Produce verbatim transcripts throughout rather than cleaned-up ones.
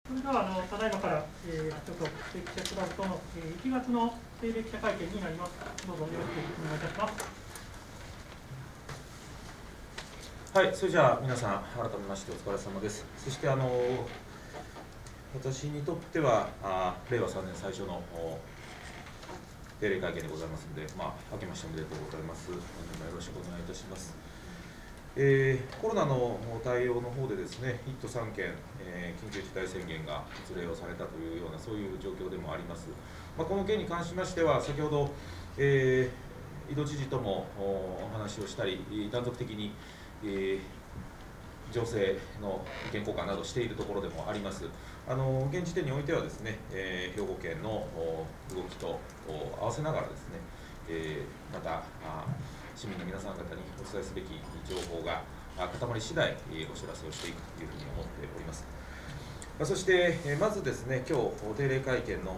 それではあのただいまから、えー、ちょっと記者クラブとの、えー、いちがつの定例記者会見になります。どうぞよろしくお願いいたします。 はい、それじゃあ皆さん改めましてお疲れ様です。そしてあの私にとってはあ令和さんねん最初の定例会見でございますので、まあ明けましておめでとうございます。何卒よろしくお願いいたします。えー、コロナの対応の方でですね、いっ都さんけん、えー、緊急事態宣言が発令をされたというような、そういう状況でもあります。まあ、この件に関しましては、先ほど、えー、井戸知事ともお話をしたり、断続的に、えー、情勢の意見交換などしているところでもあります。あの現時点においてはですね、えー、兵庫県の動きと合わせながらですね、えー、また市民の皆さん方にお伝えすべき情報が固まり次第お知らせをしていくというふうに思っております。そしてまずですね、今日定例会見の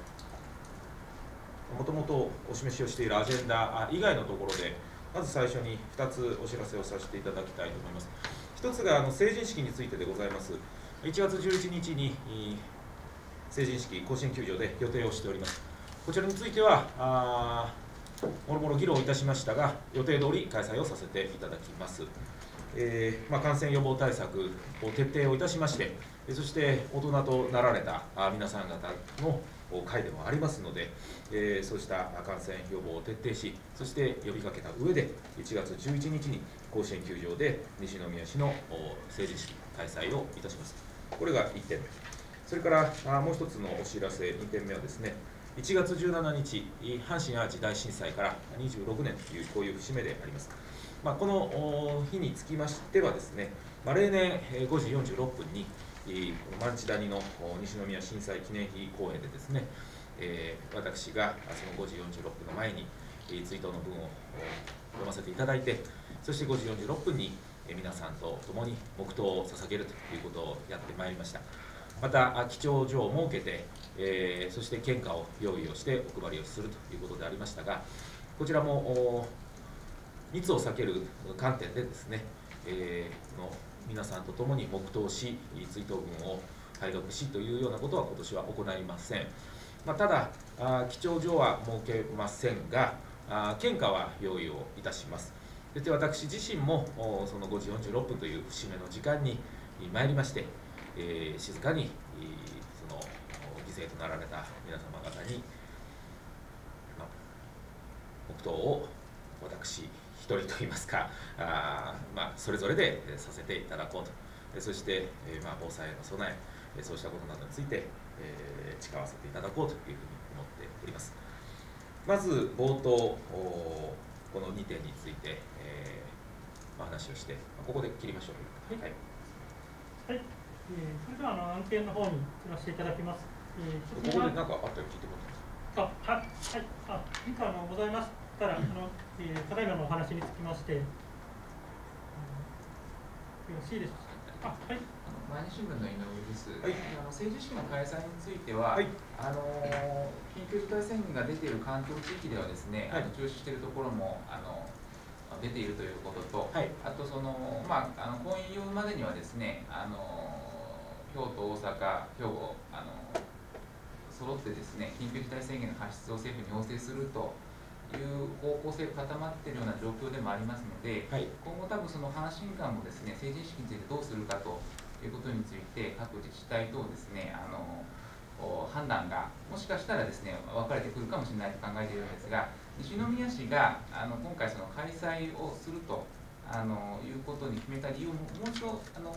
もともとお示しをしているアジェンダ以外のところで、まず最初にふたつお知らせをさせていただきたいと思います。ひとつがあの成人式についてでございます。いちがつじゅういちにちに成人式、甲子園球場で予定をしております。こちらについては、あもろもろ議論いたしましたが、予定通り開催をさせていただきます。えーまあ、感染予防対策を徹底をいたしまして、そして大人となられた皆さん方の会でもありますので、えー、そうした感染予防を徹底し、そして呼びかけた上で、いちがつじゅういちにちに甲子園球場で西宮市の成人式開催をいたします。これがいってんめ。それからもう一つのお知らせ、にてんめはですね、いちがつじゅうしちにち、阪神・淡路大震災からにじゅうろくねんというこういう節目であります。まあ、この日につきましてはですね、まあ、例年ごじよんじゅうろっぷんにマンチ谷の西宮震災記念碑公園でですね、えー、私がそのごじよんじゅうろっぷんの前に追悼の文を読ませていただいて、そしてごじよんじゅうろっぷんに皆さんと共に黙祷を捧げるということをやってまいりました。また記帳所を設けて、えー、そして献花を用意をしてお配りをするということでありましたが、こちらも密を避ける観点でですね、えー、の皆さんと共に黙祷し、追悼文を拝読しというようなことは今年は行いません。まあ、ただ、記帳所は設けませんが、献花は用意をいたします。そして私自身もそのごじよんじゅうろっぷんという節目の時間に参りまして、えー、静かにその犠牲となられた皆様方に、まあ、黙祷を私一人といいますか、あ、まあ、それぞれでさせていただこうと、そして、えーまあ、防災への備え、そうしたことなどについて、えー、誓わせていただこうというふうに思っております。まず冒頭、このにてんについて、えーまあ、話をして、ここで切りましょう。はい、 はい、えー、それではあの案件の方に移らせていただきます。 えー、ここで何かあったら聞いてもらってますか。 あ、はい、あ、いかあのございましたら、あの、えー、ただいまのお話につきまして、うん、よろしいですか。あ、はい。 毎日新聞の井上です。 はい、 あの政治式の開催については、はい、あの緊急事態宣言が出ている関東地域ではですね、はい、あの中止しているところもあの出ているということと、はい、あとそのまああの婚姻用までにはですね、あの京都、大阪、兵庫あの揃ってですね、緊急事態宣言の発出を政府に要請するという方向性が固まっているような状況でもありますので、はい、今後多分その阪神間もですね、成人式についてどうするかということについて各自治体等ですね、あの判断がもしかしたらですね分かれてくるかもしれないと考えているんですが、西宮市があの今回その開催をするとあのいうことに決めた理由をもう一度あの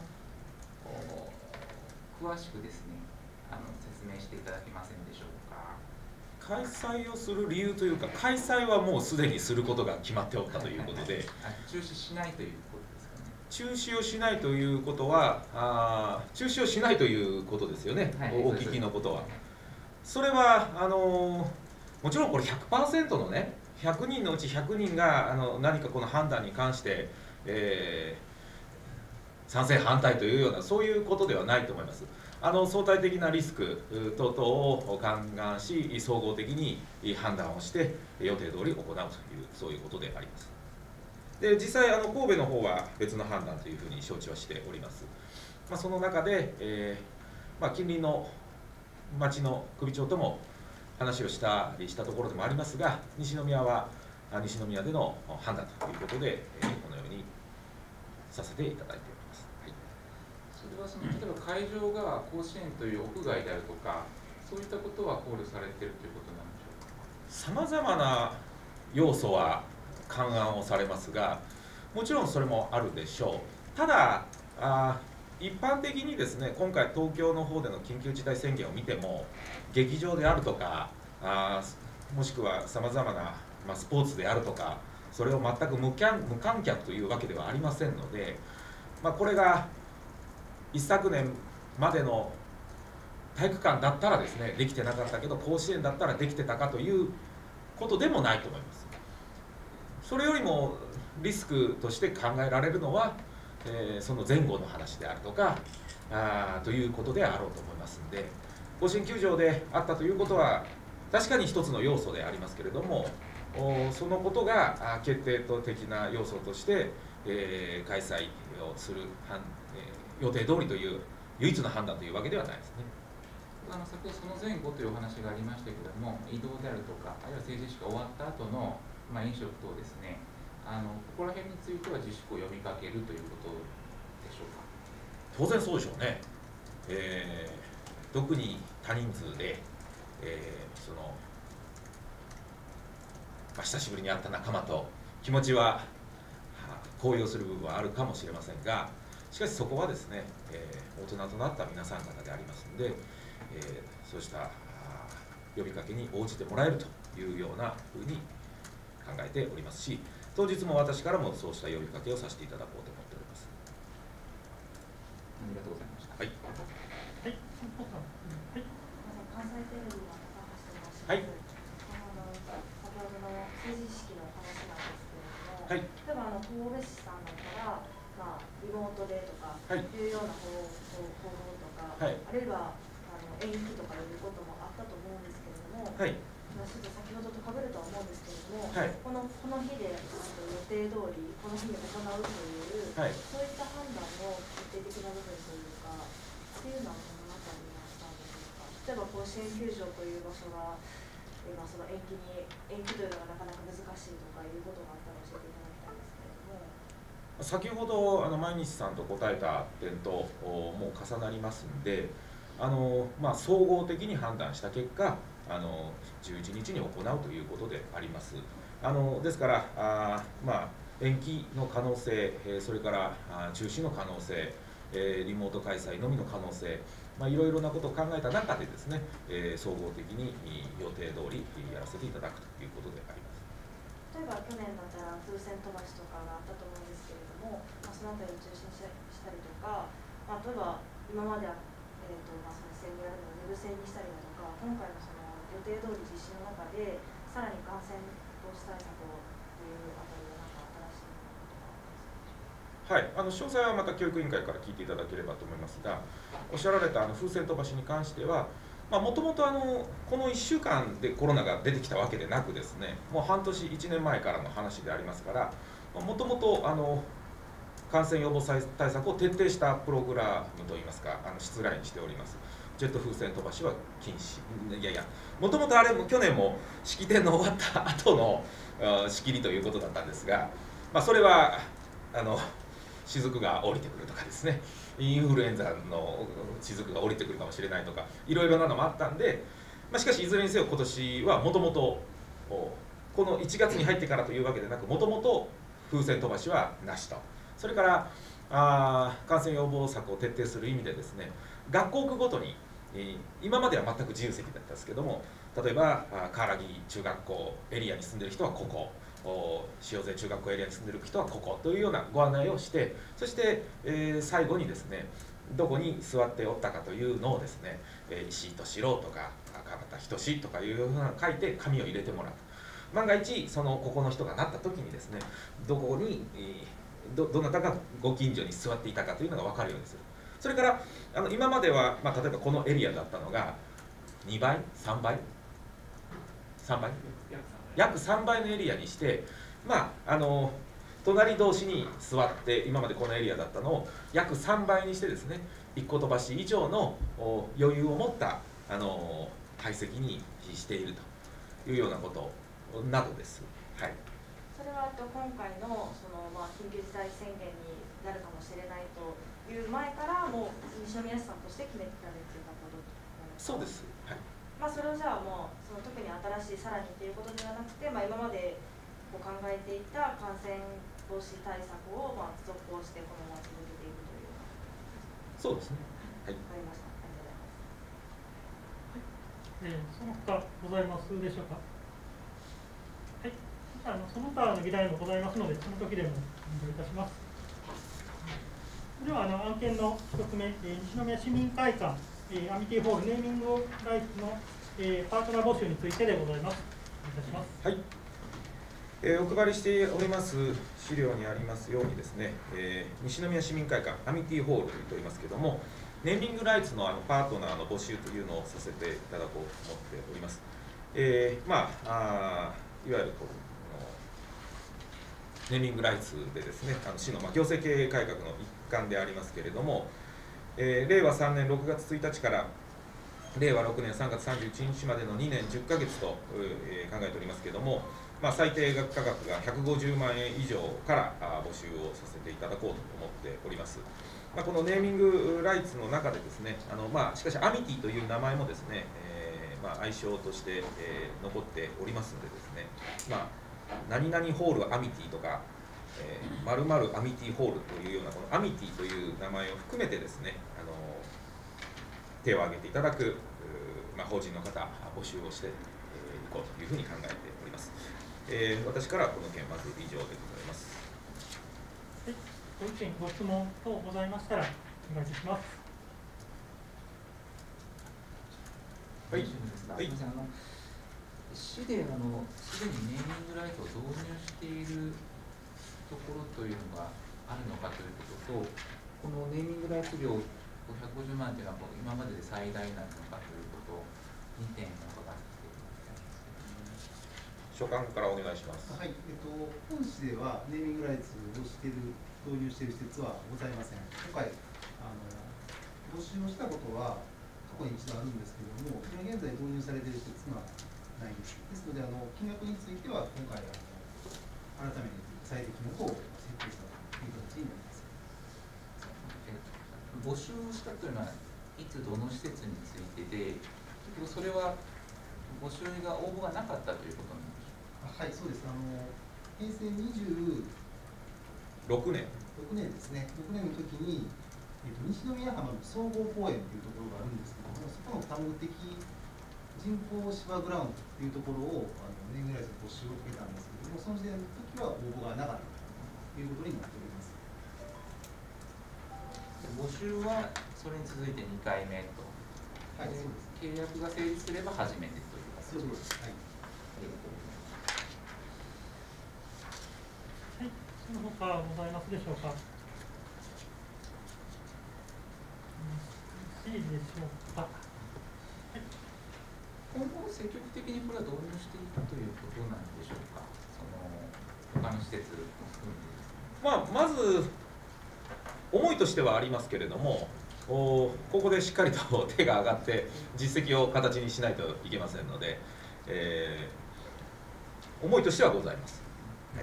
詳しくですねあの説明していただけませんでしょうか。 開催をする理由というか、開催はもうすでにすることが決まっておったということで、 中止しないということですかね。 中止をしないということは、あ中止をしないということですよね、はい、お聞きのことは。それはあのもちろんこれ ひゃくパーセント のね、ひゃくにんのうちひゃくにんがあの何かこの判断に関して、えー、賛成反対というようなそういうことではないと思います。あの相対的なリスク等々を勘案し、総合的に判断をして予定通り行うというそういうことであります。で実際あの神戸の方は別の判断というふうに承知はしております。まあ、その中で、えーまあ、近隣の町の首長とも話をしたりしたところでもありますが、西宮は西宮での判断ということで、このようにさせていただいております。はい、 それはその例えば会場が甲子園という屋外であるとか、そういったことは考慮されているということなんでしょうか。 さまざまな要素は勘案をされますが、もちろんそれもあるでしょう。ただあ一般的にですね、今回東京の方での緊急事態宣言を見ても、劇場であるとか、あもしくはさまざまな、まあ、スポーツであるとか、それを全く無観無観客というわけではありませんので、まあ、これが一昨年までの体育館だったらですね、できてなかったけど、甲子園だったらできてたかということでもないと思います。それよりもリスクとして考えられるのは、えー、その前後の話であるとかあということであろうと思いますので、甲子園球場であったということは確かに一つの要素でありますけれども、そのことが決定的な要素として、えー、開催をする、えー、予定通りという唯一の判断というわけではないですね。 あの先ほどその前後というお話がありましたけれども、移動であるとか、あるいは成人式が終わった後のまあ飲食等ですね、あのここら辺については自粛を呼びかけるということでしょうか。 当然そうでしょうね。えー、特に多人数で、えー、その、まあ、久しぶりに会った仲間と気持ちは高揚する部分はあるかもしれませんが、しかしそこはですね、えー、大人となった皆さん方でありますので、えー、そうした呼びかけに応じてもらえるというようなふうに考えておりますし、当日も私からもそうした呼びかけをさせていただこうと思っております。 ありがとうございました。 はい。 はい。はい。 関西テレビの高橋と申します。 はい。 あの先ほどの成人式の話なんですけれども、 はい、 例えばあの神戸市さんだったら、まあリモートでとかいうような方法とか、はい、あるいはあの延期とかいうこともあったと思うんですけれども、はい。ちょっと先ほどと被るとは思うんですけれども、はい、このこの日で予定通りこの日に行うという、はい、そういった判断の決定的な部分というかっていうのはどのあたりにあったんでしょうか。例えば甲子園球場という場所が今その延期に延期というのがなかなか難しいとかいうことがあったら教えていただきたいんですけれども。 先ほどあの毎日さんと答えた点ともう重なりますんで、あの、まあ、総合的に判断した結果、あのじゅういちにちに行うということであります。あのですからあ、まあ、延期の可能性、それから中止の可能性、リモート開催のみの可能性、まあ、いろいろなことを考えた中でですね、総合的に予定通りやらせていただくということであります。 例えば去年だったら風船飛ばしとかがあったと思うんですけれども、まあ、そのあたりを中心にしたりとか、まあ、例えば今までは、えーとまあ、その一斉にやるのを二部制にしたりだとか、今回のその予定通り実施の中でさらに感染防止対策をというあたりは何か新しいことがありますか。 はい、あの詳細はまた教育委員会から聞いていただければと思いますが、おっしゃられたあの風船飛ばしに関しては、もともとこのいっしゅうかんでコロナが出てきたわけでなくですね、もう半年、いちねんまえからの話でありますから、もともと感染予防対策を徹底したプログラムといいますか、あのしつらいにしております。ジェット風船飛ばしは禁止、いやいや、もともとあれも去年も式典の終わった後の仕切りということだったんですが、まあ、それはあの雫が降りてくるとかですね、インフルエンザの雫が降りてくるかもしれないとか、いろいろなのもあったんで、まあ、しかしいずれにせよ今年はもともとこのいちがつに入ってからというわけでなく、もともと風船飛ばしはなしと。それからあ感染予防策を徹底する意味でですね、学校区ごとに今までは全く自由席だったんですけども、例えば川原木中学校エリアに住んでる人はここ、塩瀬中学校エリアに住んでる人はここというようなご案内をして、そして、えー、最後にですね、どこに座っておったかというのをですね、石井敏郎とか川端仁とかいうようなのを書いて紙を入れてもらう。万が一そのここの人がなった時にですね、どこにどどなたがご近所に座っていたかというのが分かるようにする。それからあの今までは、まあ、例えばこのエリアだったのがにばいさんばいさんばい約さんばいのエリアにして、まああの隣同士に座って今までこのエリアだったのを約さんばいにしてですね、 いっこ飛ばし以上の余裕を持ったあの解析にしているというようなことなどです。はい、 それは今回のその、まあ、緊急事態宣言になるかもしれないという前からもう西宮市さんとして決めてられていたことそうです。はい、 まあそれをじゃあもうその特に新しいさらにということではなくて、まあ、今までこう考えていた感染防止対策をまあ続行してこのまま続けていくというような。 そうですね。はい。 わかりました。ありがとうございます。 えー、その他ございますでしょうか。はい。あのその他の議題もございますので、その時でもお願いいたします。ではあの案件の一つ目、えー、西宮市民会館、えー、アミティホールネーミングライツの、えー、パートナー募集についてでございます。お願いいたします。 はい。えー、お配りしております資料にありますようにですね、えー、西宮市民会館アミティホールといいますけれども、ネーミングライツのあのパートナーの募集というのをさせていただこうと思っております。えー、まあ、あいわゆるこうネーミングライツでですね、あの市の、まあ、行政経営改革の一環でありますけれども、えー、れいわさんねんろくがつついたちかられいわろくねんさんがつさんじゅういちにちまでのにねんじゅっかげつと、えー、考えておりますけれども、まあ、最低額価格がひゃくごじゅうまんえん以上からあ募集をさせていただこうと思っております。まあ、このネーミングライツの中でですね、あのまあ、しかしアミティという名前もですね、えーまあ、愛称として、えー、残っておりますのでですね、まあ何々ホールアミティとか、えー、〇〇アミティホールというようなこのアミティという名前を含めてですね、あの手を挙げていただく、まあ、法人の方募集をしてい、えー、こうというふうに考えております。えー、私からこの件まず以上でございます。 はい、ご意見ご質問等ございましたらお願いいたします。 はい。はい。市であのすでにネーミングライトを導入しているところというのがあるのかということと、このネーミングライト料ごひゃくごじゅうまんというのは今までで最大なのかということをにてん伺っています。 所管からお願いします。 はい、えっと、本市ではネーミングライツをしている導入している施設はございません。今回あの募集をしたことは過去に一度あるんですけれども、今現在導入されている施設はないです。ですので、あの金額については今回あの改めて最適の方を設定したという形になります。 募集したというのはいつどの施設についてで、それは募集が応募がなかったということなんでしょうか。 はい、そうです。あの平成にじゅうろくねんろくねんですね。ろくねんの時に、えっと、西宮浜の総合公園というところがあるんですけども、そこの多目的人工芝グラウンドというところをあのネーミングライツの募集を受けたんですけれども、その時点の時は応募がなかったということになっております。 募集はそれに続いてにかいめと、 はい、そうです。 契約が成立すれば初めてというそうです。はい。 ありがとうございます。 はい、その他ございますでしょうか。いいでしょうか。 今後積極的にこれは導入していくということなんでしょうか。その他の施設も含めてですね。 まあ、まず思いとしてはありますけれども、おここでしっかりと手が上がって実績を形にしないといけませんので、えー、思いとしてはございます。はい。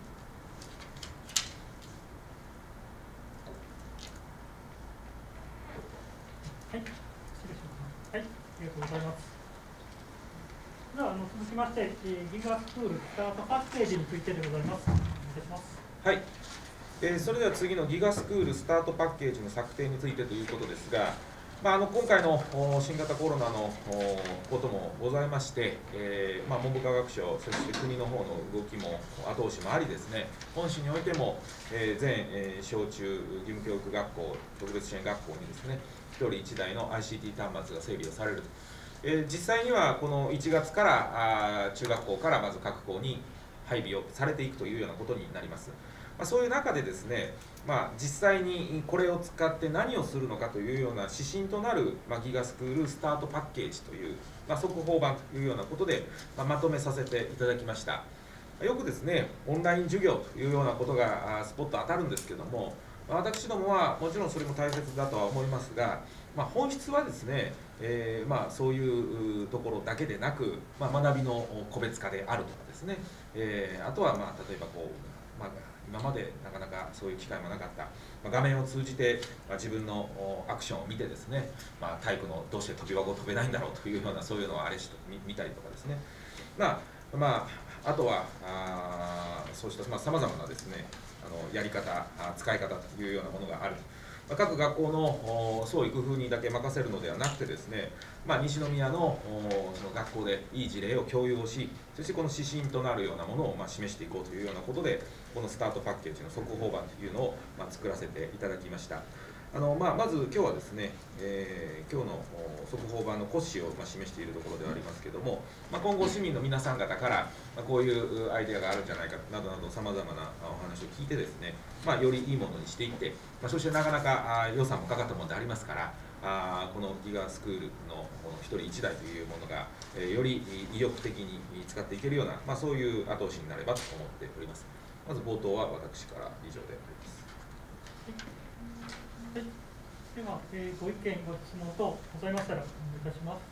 はい、失礼します。はい、ありがとうございます。ではあの続きまして、えー、ギガスクールスタートパッケージについてでございます。お願いいたします。 はい、えー、それでは次のギガスクールスタートパッケージの策定についてということですが、まあ、あの今回の新型コロナのこともございまして、えーまあ、文部科学省、そして国の方の動きも後押しもありですね、本市においても、えー、全、えー、小中義務教育学校、特別支援学校にですね、ひとりいちだいの アイシーティー 端末が整備をされると。えー、実際にはこのいちがつからあ中学校からまず各校に配備をされていくというようなことになります。まあ、そういう中でですね、まあ、実際にこれを使って何をするのかというような指針となる、まあ、ギガスクールスタートパッケージという、まあ、速報版というようなことで、まあ、まとめさせていただきました。よくですね、オンライン授業というようなことがスポット当たるんですけども、 私どもはもちろんそれも大切だとは思いますが、まあ、本質はですね、えーまあ、そういうところだけでなく、まあ、学びの個別化であるとかですね、えー、あとはまあ例えばこう、まあ、今までなかなかそういう機会もなかった、まあ、画面を通じて、まあ、自分のアクションを見てですね、まあ、体育のどうして跳び箱を飛べないんだろうというようなそういうのをあれしと見たりとかですね、まあまあ、あとはあそうしたさまざ、まなですねあのやり方、使い方というようなものがある。各学校の創意工夫にだけ任せるのではなくてですね、まあ、西宮のその学校でいい事例を共有をし、そしてこの指針となるようなものをまあ示していこうというようなことで、このスタートパッケージの速報版というのをまあ作らせていただきました。あのまあ、まず今日はですね、えー、今日の速報版の骨子をまあ示しているところではありますけれども、まあ、今後市民の皆さん方から、まあ、こういうアイデアがあるんじゃないかなどなどさまざまなお話を聞いてですね、まあ、よりいいものにしていって、まあ、そしてなかなかあ予算もかかったものでありますから、あこのギガスクールのひとりいちだいというものが、えー、より意欲的に使っていけるような、まあ、そういう後押しになればと思っております。まず冒頭は私から以上であります。 はい、では、えー、ご意見、ご質問等ございましたらお願いいたします。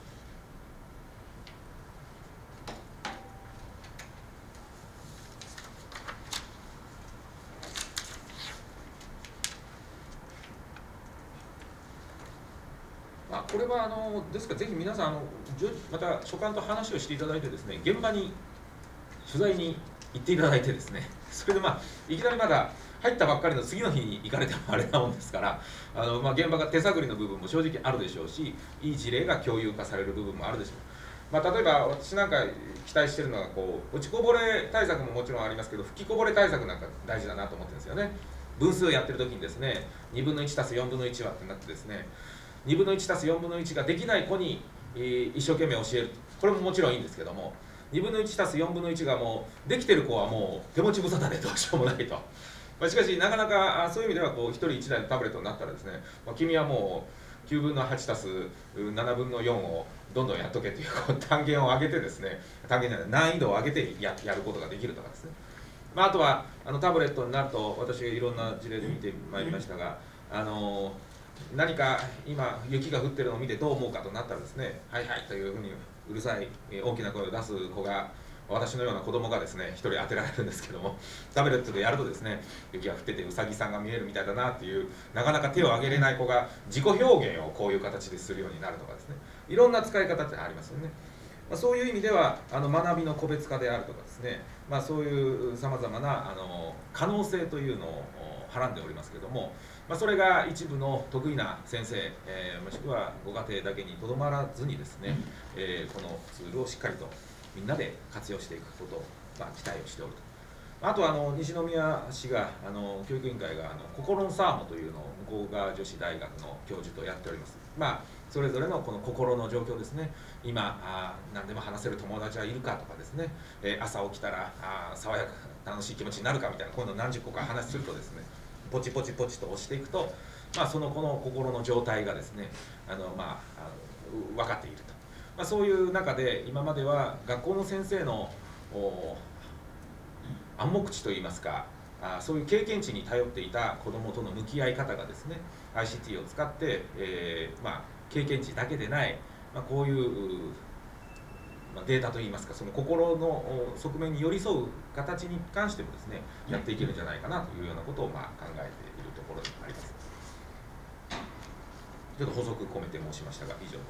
まあ、これはあのですから、ぜひ皆さんあの、また所管と話をしていただいてですね、現場に取材に行っていただいてですね、それでまあいきなりまだ入ったばっかりの次の日に行かれてもあれなもんですから、あの、まあ、現場が手探りの部分も正直あるでしょうし、いい事例が共有化される部分もあるでしょう。まあ、例えば私なんか期待しているのがこう、落ちこぼれ対策ももちろんありますけど、吹きこぼれ対策なんか大事だなと思ってるんですよね。分数をやってる時にですね、にぶんのいちたすよんぶんのいちはってなってですね、にぶんのいちたすよんぶんのいちができない子に、えー、一生懸命教える、これももちろんいいんですけども、にぶんのいちたすよんぶんのいちがもうできてる子はもう手持ち無沙汰でどうしようもないと。まあ、しかしなかなかそういう意味ではこうひとりいちだいのタブレットになったらですね、まあ、君はもうきゅうぶんのはちたすななぶんのよんをどんどんやっとけというこう単元を上げてですね、単元じゃない難易度を上げて や, やることができるとかですね、まあ、あとはあのタブレットになると私いろんな事例で見てまいりましたが、あの何か今雪が降ってるのを見てどう思うかとなったらですね、はいはいというふうにうるさい大きな声を出す子が、私のような子供がですね、一人当てられるんですけども、タブレットでやるとですね、雪が降っててうさぎさんが見えるみたいだなっていう、なかなか手を挙げれない子が自己表現をこういう形でするようになるとかですね、いろんな使い方ってありますよね。まあ、そういう意味ではあの学びの個別化であるとかですね、まあ、そういうさまざまなあの可能性というのをはらんでおりますけども、まあ、それが一部の得意な先生、えー、もしくはご家庭だけにとどまらずにですね、えー、このツールをしっかりとみんなで活用していくことを、まあ、期待をしておると。あとはあの西宮市があの教育委員会があの心のサーモというのを向川女子大学の教授とやっております。まあ、それぞれのこの心の状況ですね、今あ何でも話せる友達はいるかとかですね、えー、朝起きたらあ爽やか楽しい気持ちになるかみたいな、今度何十個か話するとですね、ポチポチポチと押していくと、まあ、その子の心の状態がですね、あの、まあ、あの分かっていると。まあ、そういう中で今までは学校の先生の暗黙知といいますか、あそういう経験値に頼っていた子どもとの向き合い方がですね、 アイシーティー を使って、えーまあ、経験値だけでない、まあ、こういう、まあ、データといいますか、その心の側面に寄り添う形に関してもですね、やっていけるんじゃないかなというようなことをまあ考えているところであります。ちょっと補足込めて申しましたが以上です。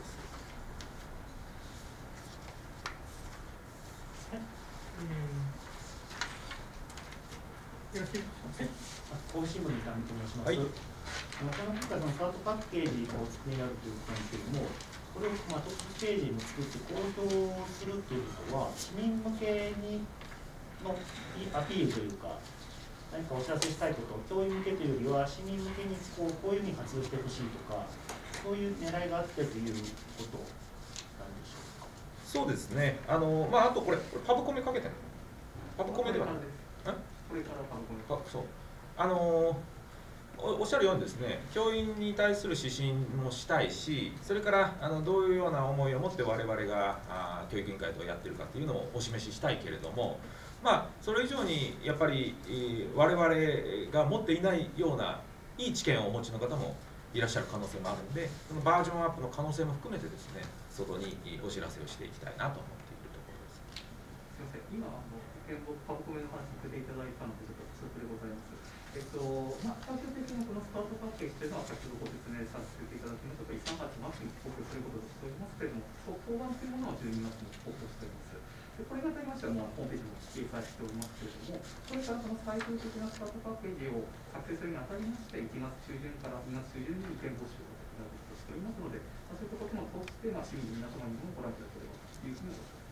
よろしいですか。 甲府新聞の伊丹と申します。はい、なかなかのスタートパッケージをお作りになるということなんですけれども、これをまあトップページに作って公表するということは、市民向けにのアピールというか、何かお知らせしたいこと、教員向けというよりは、市民向けにこうこういうふうに活用してほしいとか、そういう狙いがあってということなんでしょうか。 そうですね、あのまあ、あとこれ、パブコメかけてるパブコメではないこれからパブコメあそうあのおっしゃるようにですね、教員に対する指針もしたいし、それからあのどういうような思いを持って我々があ教育委員会とやっているかというのをお示ししたいけれども、まあ、それ以上にやっぱり、えー、我々が持っていないようないい知見をお持ちの方もいらっしゃる可能性もあるんで、そのバージョンアップの可能性も含めてですね、外にお知らせをしていきたいなと思っているところです。 すみません、今あの保険簿株込みの話させていただいたのでちょっと補足でございます。えっとまあ、最終的にこのスタートパッケージというのは先ほどご説明させていただきましたとおりさんがつ末に公表することとしておりますけれども、当番というものはじゅうにがつに公表しております。でこれにあたりましてはもうホームページも掲載しておりますけれども、これからその最終的なスタートパッケージを作成するにあたりましていちがつ中旬からにがつ中旬に意見募集を行うとしておりますので、まあ、そういったことも通して、まあ、市民の皆様にもご覧いただければというふうに思います。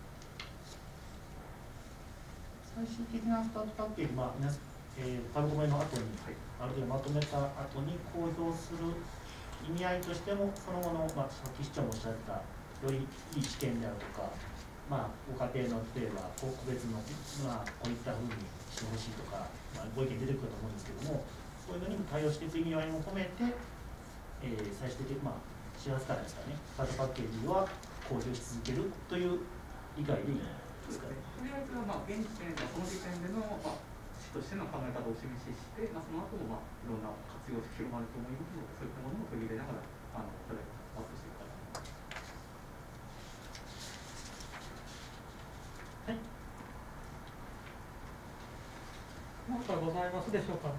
最終的なスタートパッケージ、まあ皆さんえー、株込めの後に、はい、ある程度まとめた後に公表する意味合いとしても、その後の、まあ、さっき市長もおっしゃったよりいい知見であるとか、まあ、ご家庭の例えば個別の、まあ、こういったふうにしてほしいとか、まあ、ご意見出てくると思うんですけども、そういうのにも対応していく意味合いも込めて、えー、最終的に、まあ、しがつからですかね、スタートパッケージは公表し続けるという理解でいいですかね。 とりあえずは、まあ、現時点でその時点での、まあとしての考え方をお示しして、まあ、その後も、まあ、いろんな活用が広まると思いますので、そういったものを取り入れながら、あのお互いアップしていくかと思います。 はい。何かございますでしょうか。はい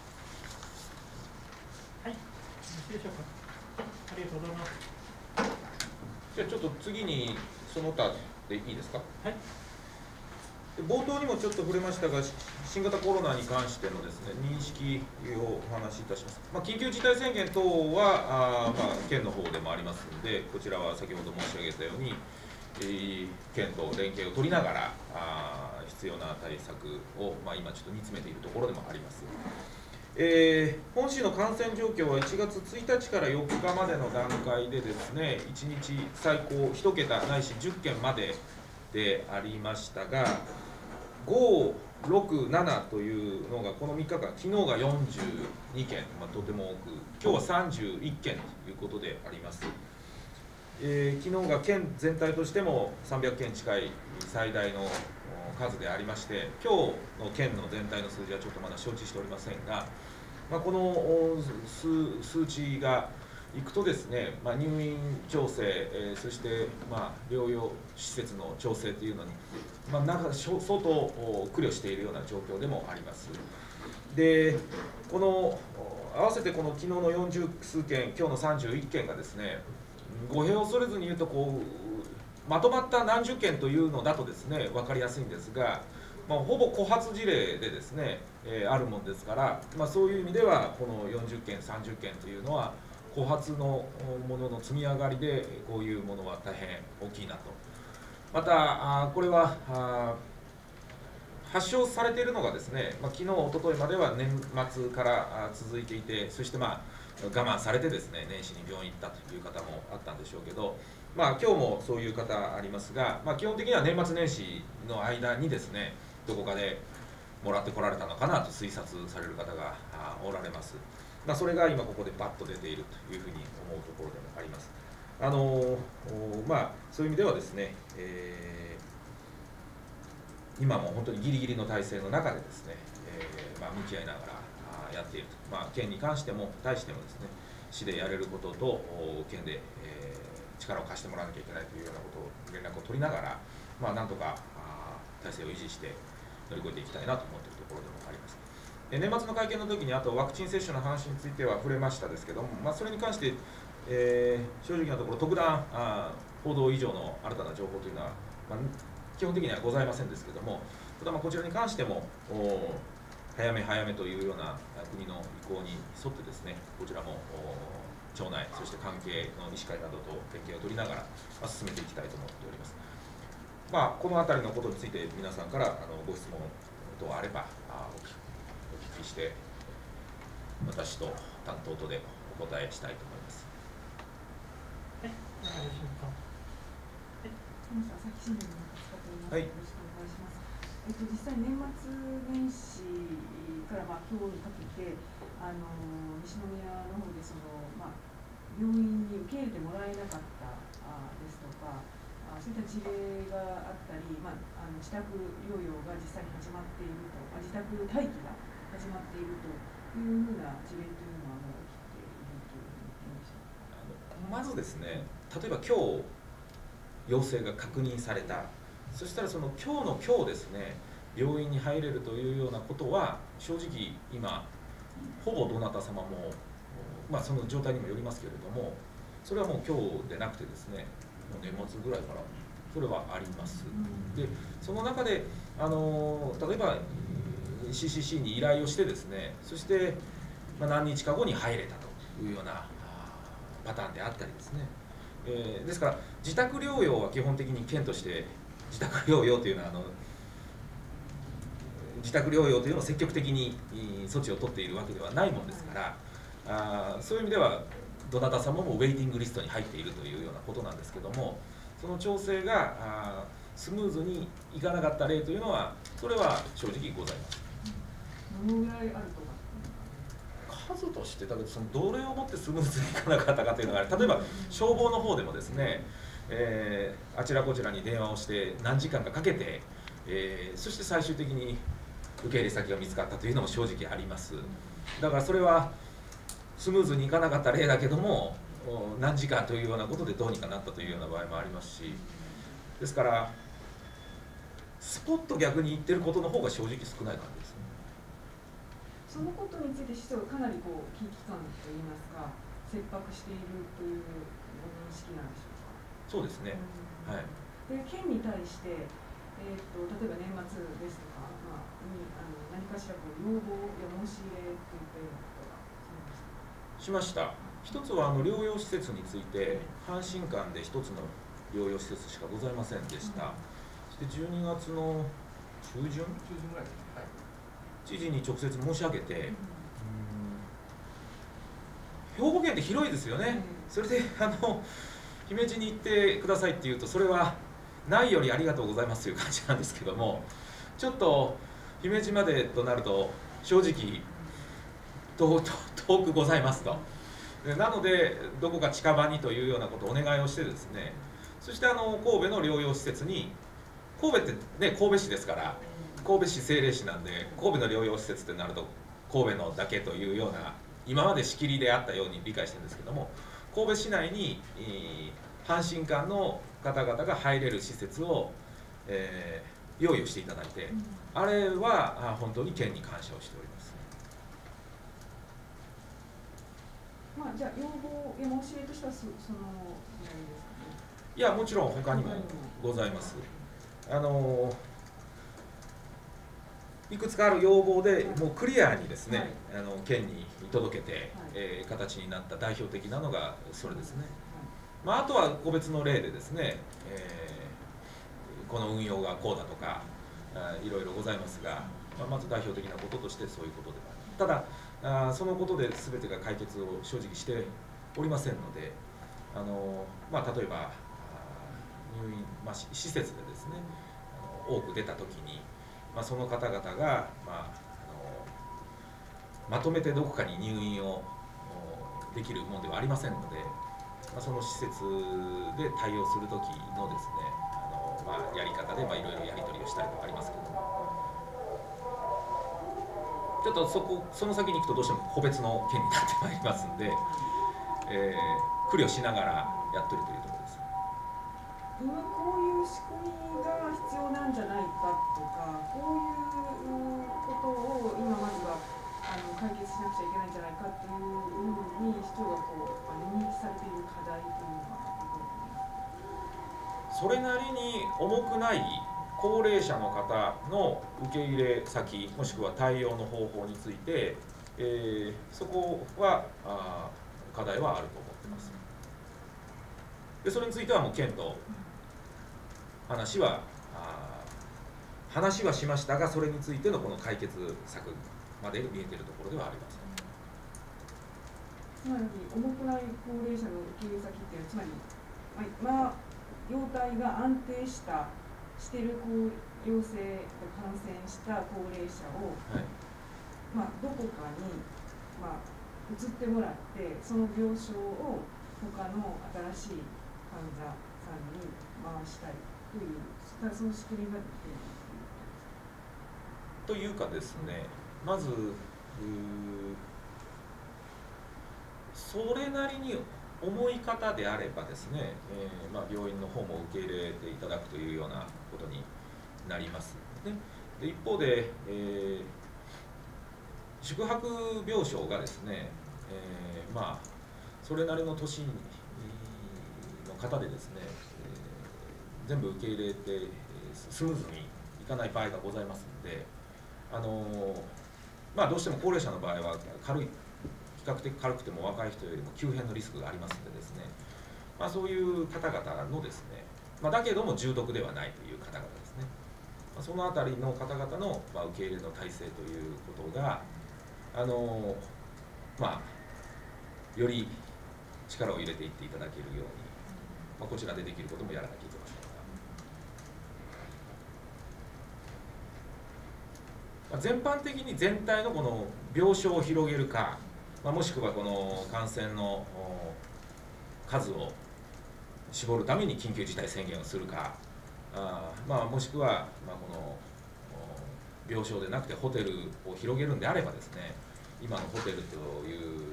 。よろしいでしょうか。ありがとうございます。 じゃあちょっと次にその他でいいですか。 はい。 冒頭にもちょっと触れましたが、新型コロナに関してのですね、認識をお話しいたします。まあ、緊急事態宣言等はあ、まあ、県の方でもありますので、こちらは先ほど申し上げたように、えー、県と連携を取りながらあ必要な対策を、まあ、今ちょっと煮詰めているところでもあります。えー、本市の感染状況はいちがつついたちからよっかまでの段階でですね、いちにち最高いち桁ないしじゅっけんまででありましたが、ご、ろく、ななというのがこのみっかかん、昨日がよんじゅうにけん、まあ、とても多く、今日はさんじゅういっけんということであります。えー、昨日が県全体としてもさんびゃっけん近い最大の数でありまして、今日の県の全体の数字はちょっとまだ承知しておりませんが、まあ、この 数, 数値がいくとですね、まあ、入院調整、えー、そして、まあ、療養施設の調整というのに、まあ、なんか相当苦慮しているような状況でもあります。で、この合わせてこの昨日のよんじゅうすうけん、今日のさんじゅういっけんがですね、語弊を恐れずに言うとこう、まとまった何十件というのだとですね、分かりやすいんですが、まあ、ほぼ枯発事例でですね、えー、あるもんですから、まあ、そういう意味では、このよんじゅっけん、さんじゅっけんというのは、枯発のものの積み上がりで、こういうものは大変大きいなと。また、これは発症されているのがですね、まあ、昨日、おとといまでは年末から続いていて、そしてまあ我慢されてですね、年始に病院行ったという方もあったんでしょうけど、まあ今日もそういう方ありますが、まあ、基本的には年末年始の間にですね、どこかでもらってこられたのかなと推察される方がおられます。まあ、それが今ここでバッと出ているというふうに思うところでもあります。あのまあ、そういう意味ではですね、えー、今も本当にギリギリの体制の中でですね、えーまあ、向き合いながらやっていると、まあ、県に関しても対してもですね、市でやれることと県で、えー、力を貸してもらわなきゃいけないというようなことを連絡を取りながら、まあ、なんとか体制を維持して乗り越えていきたいなと思っているところでもあります。年末の会見の時にあとワクチン接種の話については触れましたですけども、まあ、それに関して、えー、正直なところ特段あ報道以上の新たな情報というのは、まあ、基本的にはございませんですけども、ただまあこちらに関しても早め早めというような国の意向に沿ってですね、こちらも町内そして関係の医師会などと連携を取りながら、まあ、進めていきたいと思っております。まあ、この辺りのことについて皆さんからあのご質問等あればあお聞きして私と担当とでお答えしたいと思います。 はい、いかがでしょうか。 朝日新聞の使っております。はい、よろしくお願いします。えっと実際年末年始からまあ今日にかけてあの西宮の方でそのまあ病院に受け入れてもらえなかったあですとか。そういった事例があったり、まあ、あの自宅療養が実際に始まっていると、自宅待機が始まっているというふうな事例というのはもう起きているというふうに言っていました。 まずですね、例えば今日陽性が確認された、そしたらその今日の今日ですね、病院に入れるというようなことは正直今ほぼどなた様も、まあ、その状態にもよりますけれども、それはもう今日でなくてですね、もう年末ぐらいからそれはあります。でその中であの例えば シーシーシー に依頼をしてですね、そして、まあ、何日か後に入れたというようなパターンであったりですね、えー、ですから自宅療養は基本的に県として自宅療養というのはあの自宅療養というのを積極的に措置を取っているわけではないものですから、あそういう意味ではどなた様もウェイティングリストに入っているというようなことなんですけども、その調整があスムーズにいかなかった例というのはそれは正直ございます。 どのぐらいあるとか数としてだけど、そのどれをもってスムーズにいかなかったかというのが、例えば消防の方でもですね、えー、あちらこちらに電話をして何時間かかけて、えー、そして最終的に受け入れ先が見つかったというのも正直あります。だからそれはスムーズにいかなかった例だけども、何時間というようなことでどうにかなったというような場合もありますし、ですからスポッと逆に言ってることの方が正直少ない感じですね。 そのことについて市長はかなりこう危機感といいますか、切迫しているというご認識なんでしょうか。 そうですね、うん、はい。 で県に対して、えー、と例えば年末ですとか、まあ、にあの何かしらこう要望や申し入れといったようなことがしました。一つはあの療養施設について阪神間で一つの療養施設しかございませんでした。そしてじゅうにがつの中旬中旬ぐらいですね、はい、知事に直接申し上げて、うん、兵庫県って広いですよね、うん、それであの姫路に行ってくださいっていうと、それはないよりありがとうございますという感じなんですけども、ちょっと姫路までとなると正直遠くございますと。なのでどこか近場にというようなことをお願いをしてですね、そしてあの神戸の療養施設に、神戸ってね神戸市ですから、神戸市政令市なんで神戸の療養施設ってなると神戸のだけというような今まで仕切りであったように理解してるんですけども、神戸市内に阪神間の方々が入れる施設を、えー、用意をしていただいて、あれは本当に県に感謝をしております。 まあ、じゃあ要望や申し入れとしてはそのいやもちろん他にもございます。あのいくつかある要望でもうクリアにですね、はい、あの県に届けて、はい、えー、形になった代表的なのがそれですね。はい、まあ、あとは個別の例でですね、えー、この運用がこうだとかあいろいろございますが、まあ、まず代表的なこととしてそういうことではただあそのことで全てが解決を正直しておりませんので、あの、まあ、例えば入院、まあ、施設でですねあの多く出た時に、まあ、その方々が、まあ、あのまとめてどこかに入院をできるものではありませんので、まあ、その施設で対応する時のですねあの、まあ、やり方でいろいろやり取りをしたりとかありますけども。ちょっとそこその先に行くとどうしても個別の件になってまいりますんで、えー、苦慮しながらやってるというところです。 今こういう仕組みが必要なんじゃないかとか、こういうことを今まずはあの解決しなくちゃいけないんじゃないかというふうに市長がこう認識されている課題というのはどこに？ それなりに重くない高齢者の方の受け入れ先もしくは対応の方法について、えー、そこはあ課題はあると思ってます。でそれについてはもう県と話はあ話はしましたが、それについてのこの解決策まで見えているところではありません。 つまり重くない高齢者の受け入れ先っていうつまり、まあ、容体が安定したしている陽性感染した高齢者を、はい、まあ、どこかに、まあ、移ってもらってその病床を他の新しい患者さんに回したいというその仕組みができているというかですね、まずそれなりに重い方であればですね、えーまあ、病院の方も受け入れていただくというようなことになります。でで一方で、えー、宿泊病床がですね、えー、まあそれなりの年の方でですね、えー、全部受け入れてスムーズにいかない場合がございますので、あのーまあ、どうしても高齢者の場合は軽い比較的軽くても若い人よりも急変のリスクがありますのでですね、まあ、そういう方々のですね、まあ、だけども重篤ではないという方々ですね、まあ、そのあたりの方々の、まあ、受け入れの体制ということが、あのまあ、より力を入れていっていただけるように、まあ、こちらでできることもやらなきゃいけませんが、まあ、全般的に全体のこの病床を広げるか、まあ、もしくはこの感染の数を絞るために緊急事態宣言をするか、あまあ、もしくは、まあ、この病床でなくてホテルを広げるんであればですね、今のホテルという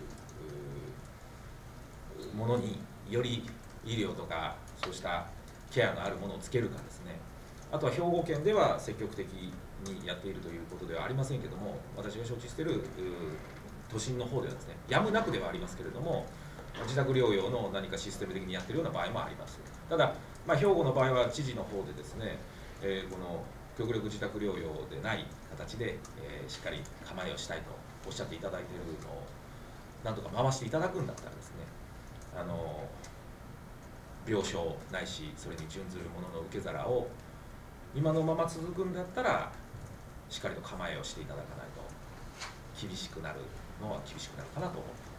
ものにより医療とかそうしたケアのあるものをつけるかですね、あとは兵庫県では積極的にやっているということではありませんけども、私が承知している都心の方ではですね、やむなくではありますけれども、自宅療養の何かシステム的にやっているような場合もあります。ただ、まあ、兵庫の場合は知事の方でですね、えー、この極力自宅療養でない形で、えー、しっかり構えをしたいとおっしゃっていただいているのをなんとか回していただくんだったらですね、あの病床ないしそれに準ずるものの受け皿を今のまま続くんだったらしっかりと構えをしていただかないと厳しくなるのは厳しくなるかなと思っています。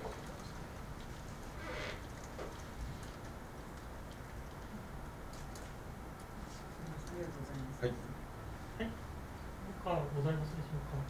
はい。はい。他ございますでしょうか。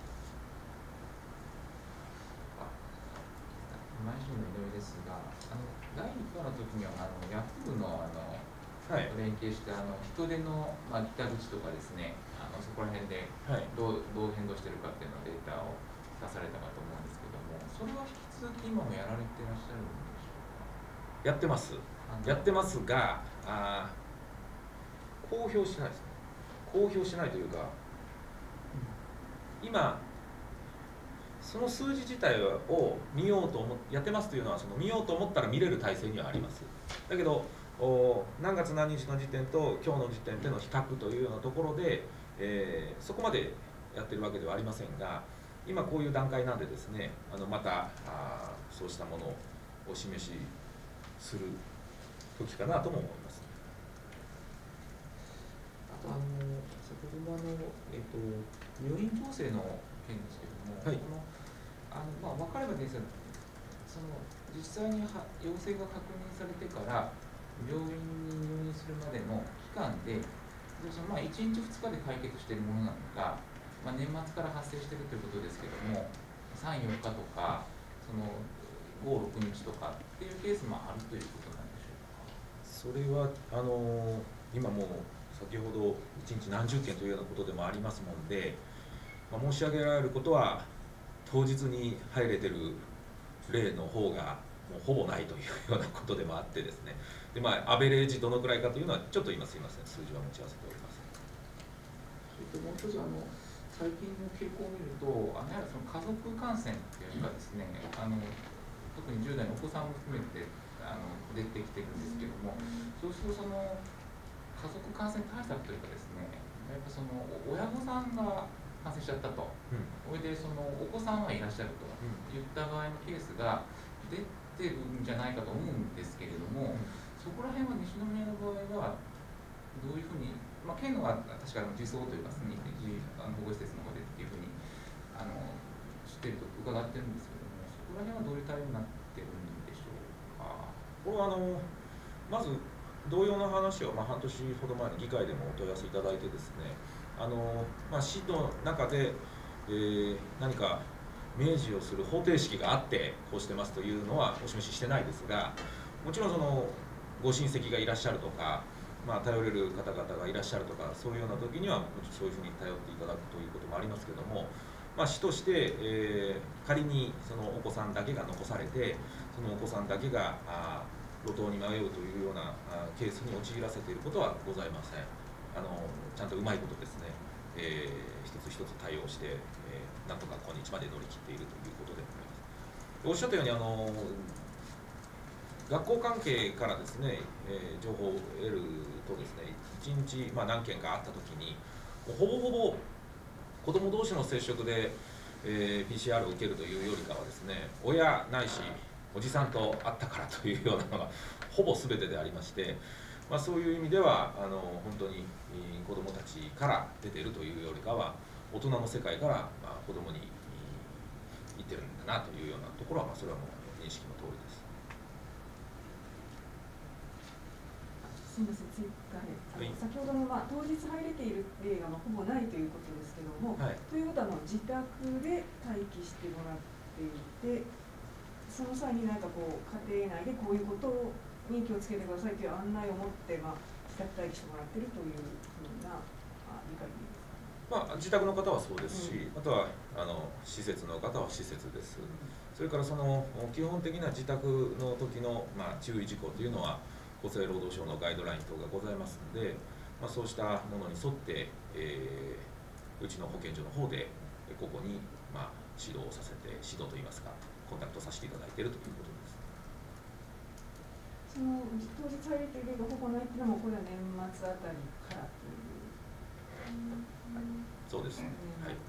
毎週の井上ですが、あのだいいっ波の時にはあのヤフーのあの、はい、連携してあの人手の、まあ、北口とかですね、あのそこら辺でどう、はい、どう変動してるかっていうのデータを出されたかと思うんですけども、それは引き続き今もやられていらっしゃるんでしょうか。 やってます。やってますが、あ公表しないですね。公表しないというか、今その数字自体を見ようと思ってやってますというのは、その見ようと思ったら見れる体制にはあります。だけどお何月何日の時点と今日の時点での比較というようなところで、えー、そこまでやってるわけではありませんが、今こういう段階なんでですね、あのまたあそうしたものをお示しする時かなとも思います。 あとあの先ほどの、えっと、入院調整の件ですけども、はい、このあのまあ、分かればですね、その実際には陽性が確認されてから病院に入院するまでの期間で、でそのまあいちにちふつかで解決しているものなのか、まあ、年末から発生しているということですけども、さん、よっかとか、そのご、ろくにちとかっていうケースもあるということなんでしょうか。 それはあの今もう先ほどいちにち何十件というようなことでもありますもんで、まあ、申し上げられることは当日に入れてる例の方がもうほぼないというようなことでもあってですね、で、まあ、アベレージどのくらいかというのはちょっと今すいません、数字は持ち合わせておりません。 それともう一つあの最近の傾向を見ると、あのやはりその家族感染っていうのがですね、あの特にじゅう代のお子さんも含めてあの出てきてるんですけども、そうするとその家族感染対策というかですね、やっぱその親御さんが感染しちゃったと、それ、うん、でそのお子さんはいらっしゃるといった場合のケースが出てるんじゃないかと思うんですけれども、うん、そこら辺は西宮の場合はどういうふうに、まあ、県のは確かに児相というか、ね、あの保護施設の方でっていうふうにあの知ってると伺ってるんですけども、そこら辺はどういう対応になってるんでしょうか。 これはあのまず同様の話を、まあ、半年ほど前の議会でもお問い合わせいただいてですね、あの、まあ、市の中で、えー、何か明示をする方程式があってこうしてますというのはお示ししてないですが、もちろんそのご親戚がいらっしゃるとか、まあ、頼れる方々がいらっしゃるとか、そういうような時にはそういうふうに頼っていただくということもありますけども、 まあ、市として、えー、仮にそのお子さんだけが残されて、そのお子さんだけがあ路頭に迷うというようなあケースに陥らせていることはございません。あのちゃんとうまいことですね、えー、一つ一つ対応して、えー、なんとか今日まで乗り切っているということでございます。おっしゃったようにあの学校関係からですね、えー、情報を得るとですね、いちにち、まあ、何件かあったときに、ほぼほぼ子ども同士の接触で、えー、ピーシーアール を受けるというよりかはですね、親ないしおじさんと会ったからというようなのがほぼ全てでありまして、まあ、そういう意味ではあの本当に子どもたちから出ているというよりかは、大人の世界から、まあ、子どもに言ってるんだなというようなところは、まあ、それはもう認識の通りです。 すみません、追加で、あの先ほどの、まあ、当日入れている例がまあほぼないということですけども、はい、ということはもう自宅で待機してもらっていて、その際に何かこう家庭内でこういうことに気をつけてくださいという案内を持って、まあ、自宅待機してもらっているというふうなあ理解でいいですか。 まあ、自宅の方はそうですし、うん、あとはあの施設の方は施設です、うん、それからその基本的な自宅の時の、まあ、注意事項というのは厚生労働省のガイドライン等がございますので、まあ、そうしたものに沿って、えー、うちの保健所の方でここに、まあ、指導をさせて、指導といいますかコンタクトさせていただいているということです。 その当日入れている例がほぼないというのも、これは年末あたりからという、 はい、そうですね、うん、はい。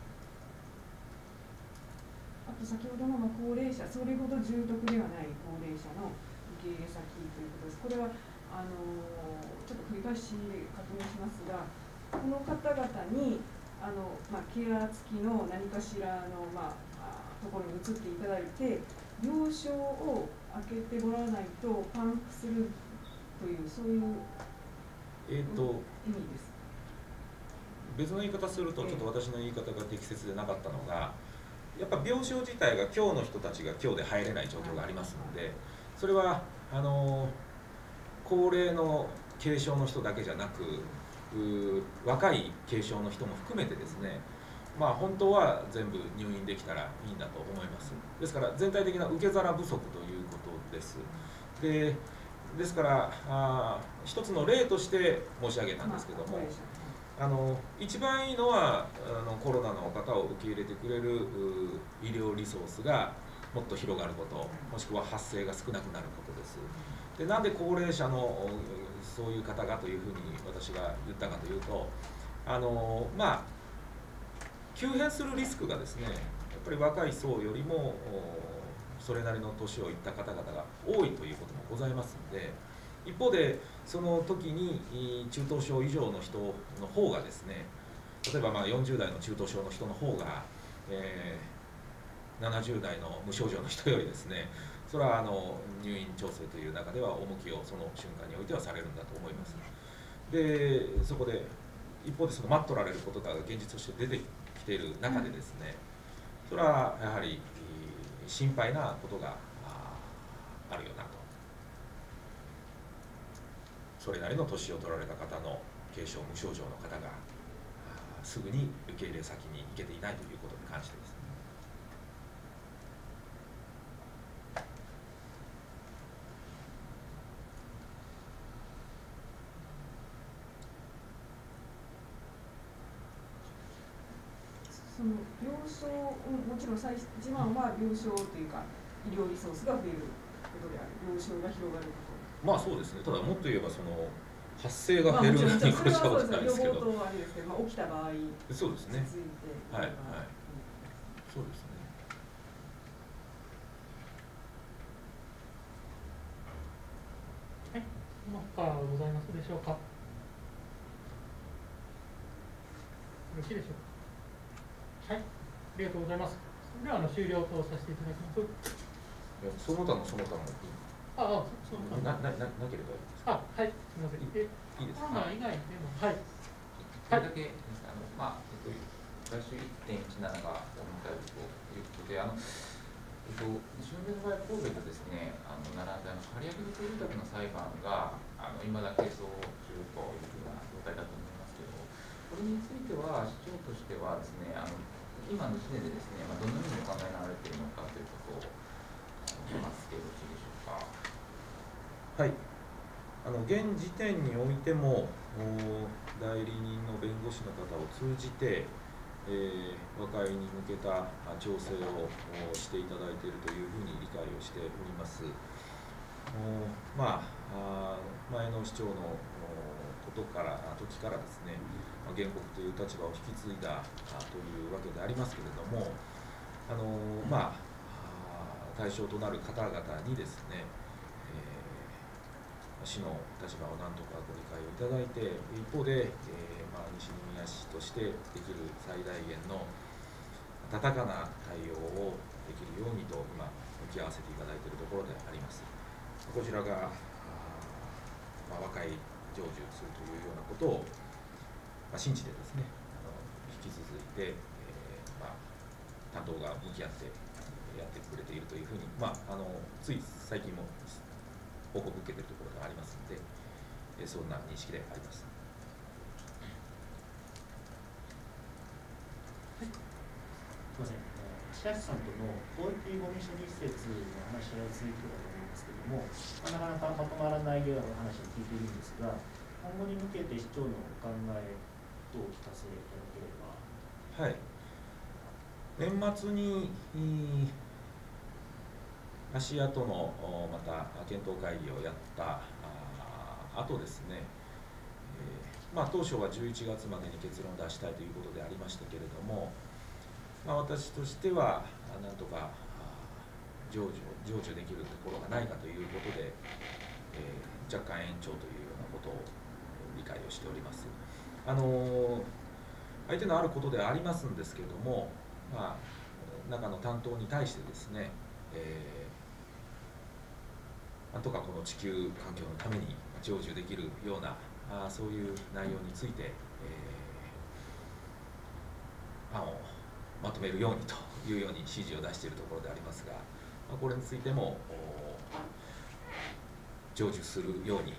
あと先ほどの高齢者、それほど重篤ではない高齢者の受け入れ先ということです。これはあのちょっと繰り返し確認しますが、この方々にあの、まあ、ケア付きの何かしらの、まあ、ところに移っていただいて、病床を開けてもらわないとパンクするという、そういう、 えーと、 意味です。 別の言い方すると、ちょっと私の言い方が適切でなかったのが、やっぱ病床自体が今日の人たちが今日で入れない状況がありますので、それはあの高齢の軽症の人だけじゃなく、若い軽症の人も含めてですね、まあ本当は全部入院できたらいいんだと思います。ですから全体的な受け皿不足ということです。で、ですからあ一つの例として申し上げたんですけども、あの一番いいのはあのコロナの方を受け入れてくれる医療リソースがもっと広がること、もしくは発生が少なくなることです。で、なんで高齢者のそういう方がというふうに私が言ったかというと、あのまあ急変するリスクがですね、やっぱり若い層よりもそれなりの年をいった方々が多いということもございますので、一方でその時に中等症以上の人の方がですね、例えばまあよんじゅう代の中等症の人の方が、えー、ななじゅう代の無症状の人よりですね、それはあの入院調整という中では重きをその瞬間においてはされるんだと思います。で、そこで一方でその待っとられることが現実として出てきている中でですね、それはやはり心配なことがあるよなと。それなりの年を取られた方の軽症無症状の方がすぐに受け入れ先に行けていないということに関してですね。 その病床、もちろん最一番は病床というか医療リソースが増えることである、病床が広がること。まあそうですね。ただもっと言えばその発生が減るに越したことないですけど。 予防とあれですけど、まあ、起きた場合、 そうですね。 続いてはいはい。そうですね。 はい。何かございますでしょうか。よろしいでしょうか。はい。ありがとうございます。それではあの終了とさせていただきます。 その他のその他もいい。 ああ、その他ななななければいいですか。 あ、はい、すみません。え、 いいですか。コロナ以外でも、はい。 これだけですね、あのまあえっと来週 いってんいちなな が問題ということで、あのえっと西宮の場合神戸とですね、あの並んであの借り上げ住宅の裁判があの未だ係争中というふうな状態だと思いますけど、これについては市長としてはですね、あの今の時点でですね、まあ、どのようにお考えになられているのかということを聞きますけどよろしいでしょうか。 はい、あの現時点においても代理人の弁護士の方を通じて、えー、和解に向けた調整をしていただいているというふうに理解をしております。まあ、前の市長のことから時からですね、原告という立場を引き継いだというわけでありますけれども、あのまあ、対象となる方々にですね、えー、市の立場をなんとかご理解をいただいて、一方で、えーまあ、西宮市としてできる最大限の温かな対応をできるようにと今向き合わせていただいているところであります。こちらが、まあ、和解成就するというようなことを、まあ、信じてですね、あの引き続いて、えーまあ、担当が向き合ってやってくれているというふうに、まあ、あのつい最近も報告を受けているところがありますので、えー、そんな認識であります。 すみません、白石さんとの公益ごみ処理施設の話し合いについてだと思うんですけども、まあ、なかなかまとまらないような話を聞いているんですが、今後に向けて市長のお考えをお聞かせいただければ。 はい、年末に足跡のまた検討会議をやったあとですね、えーまあ、当初はじゅういちがつまでに結論を出したいということでありましたけれども、まあ、私としてはなんとか成就成就できるところがないかということで、えー、若干延長というようなことを理解をしております。あのー、相手のあることではありますんですけれども、まあ、中の担当に対してですね、えー、なんとかこの地球環境のために成就できるようなあそういう内容について、えー、案をまとめるようにというように指示を出しているところでありますが、まあ、これについても成就するように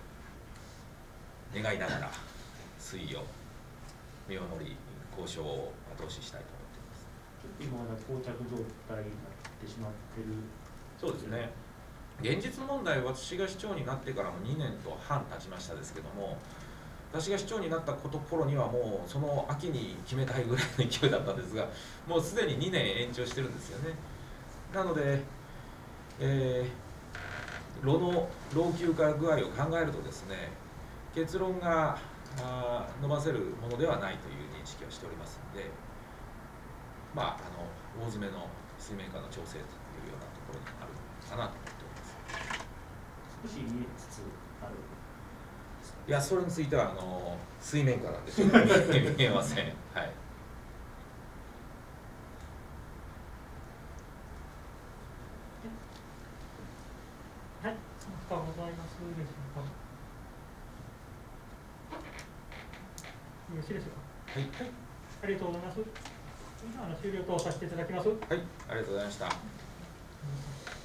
願いながら推移を見守り交渉を後押ししたいと思っています。 ちょっと今まだ膠着状態になってしまっている。 そうですね。現実問題、私が市長になってからもにねんとはん経ちましたですけども、私が市長になったこと頃にはもうその秋に決めたいぐらいの勢いだったんですが、もうすでににねん延長してるんですよね。なので、えー、炉の老朽化具合を考えるとですね、結論があ伸ばせるものではないという認識をしておりますので、まあ、あの大詰めの水面下の調整というようなところになるかなと思っております。 少し見えつつある。 いや、それについてはあの水面下なんでちょっと見えません。はい。 はい、他ございますでしょうか。よろしいでしょうか。はい、はい、ありがとうございます。あの終了とさせていただきます。 はい、ありがとうございました。